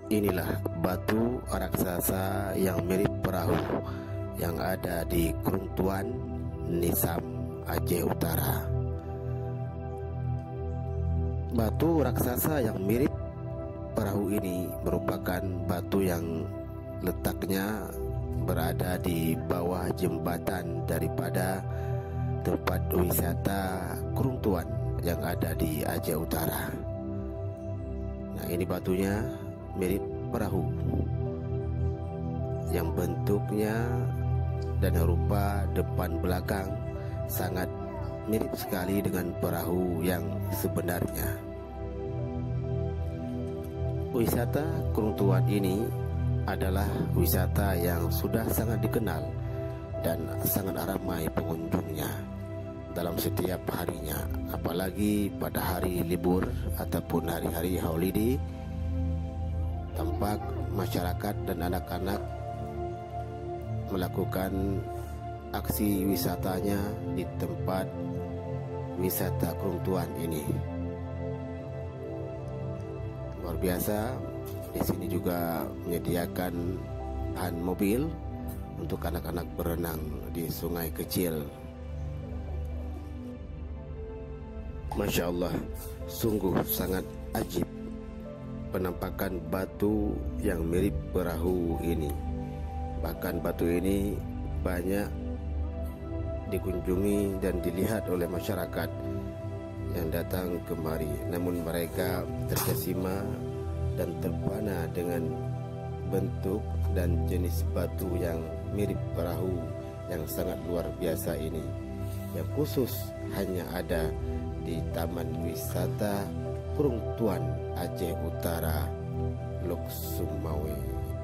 Inilah batu raksasa yang mirip perahu yang ada di Keruntuan Nisam, Aceh Utara. Batu raksasa yang mirip perahu ini merupakan batu yang letaknya berada di bawah jembatan daripada tempat wisata Keruntuan yang ada di Aceh Utara. Nah, ini batunya mirip perahu yang bentuknya dan rupa depan belakang sangat mirip sekali dengan perahu yang sebenarnya. Wisata Keruntuan ini adalah wisata yang sudah sangat dikenal dan sangat ramai pengunjungnya dalam setiap harinya, apalagi pada hari libur ataupun hari-hari holiday. Tampak masyarakat dan anak-anak melakukan aksi wisatanya di tempat wisata Keruntuan ini. Luar biasa. Di sini juga menyediakan bahan mobil untuk anak-anak berenang di sungai kecil. Masya Allah, sungguh sangat ajib penampakan batu yang mirip perahu ini. Bahkan batu ini banyak dikunjungi dan dilihat oleh masyarakat yang datang kemari. Namun mereka terkesima dan terpana dengan bentuk dan jenis batu yang mirip perahu yang sangat luar biasa ini, yang khusus hanya ada di Taman Wisata Keruntuan Aceh Utara, Lok Sumawe.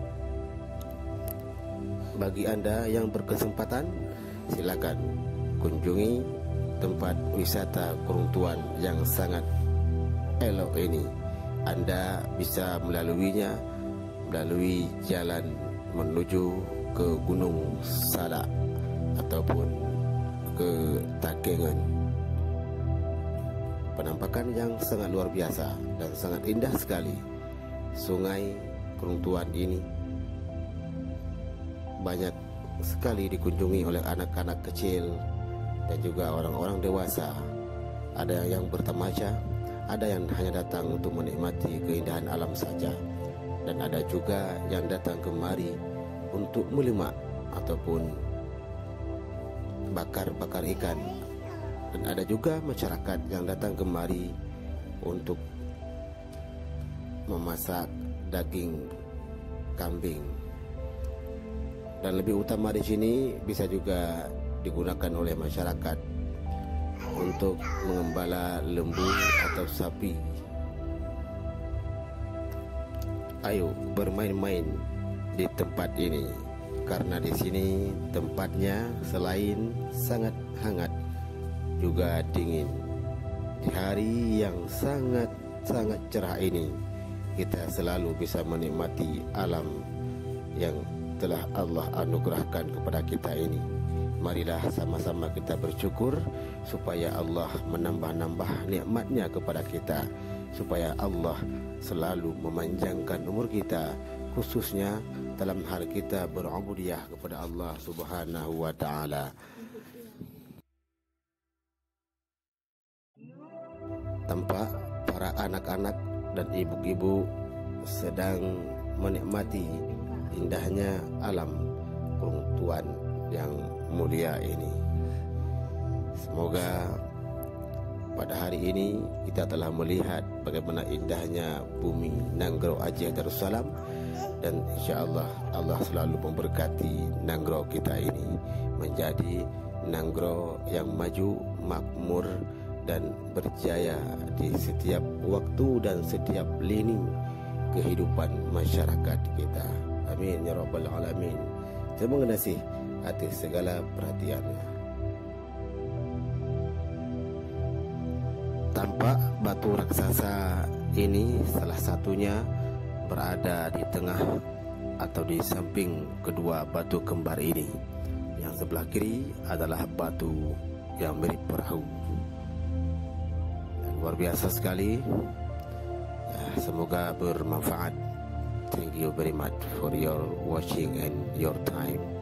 Bagi Anda yang berkesempatan, silakan kunjungi tempat wisata Keruntuan yang sangat elok ini. Anda bisa melaluinya melalui jalan menuju ke Gunung Salak ataupun ke Takengon. Penampakan yang sangat luar biasa dan sangat indah sekali. Sungai Keruntuan ini banyak sekali dikunjungi oleh anak-anak kecil dan juga orang-orang dewasa. Ada yang bertemaja, ada yang hanya datang untuk menikmati keindahan alam saja, dan ada juga yang datang kemari untuk melimak ataupun bakar-bakar ikan. Dan ada juga masyarakat yang datang kemari untuk memasak daging kambing. Dan lebih utama di sini bisa juga digunakan oleh masyarakat untuk mengembala lembu atau sapi. Ayo bermain-main di tempat ini, karena di sini tempatnya selain sangat hangat juga dingin. Di hari yang sangat cerah ini, kita selalu bisa menikmati alam yang telah Allah anugerahkan kepada kita ini. Marilah sama-sama kita bersyukur supaya Allah menambah-nambah nikmatnya kepada kita, supaya Allah selalu memanjangkan umur kita, khususnya dalam hal kita berubudiyah kepada Allah Subhanahu wa taala. Tampak para anak-anak dan ibu-ibu sedang menikmati indahnya alam Keruntuan yang mulia ini. Semoga pada hari ini kita telah melihat bagaimana indahnya bumi Nanggro Aceh Darussalam, dan insya-Allah Allah selalu memberkati Nanggro kita ini menjadi Nanggro yang maju, makmur dan berjaya di setiap waktu dan setiap lini kehidupan masyarakat kita. Amin ya rabbal alamin. Terima kasih atas segala perhatiannya. Tampak batu raksasa ini salah satunya berada di tengah atau di samping kedua batu kembar ini. Yang sebelah kiri adalah batu yang mirip perahu. Dan luar biasa sekali. Ya, semoga bermanfaat. Thank you very much for your watching and your time.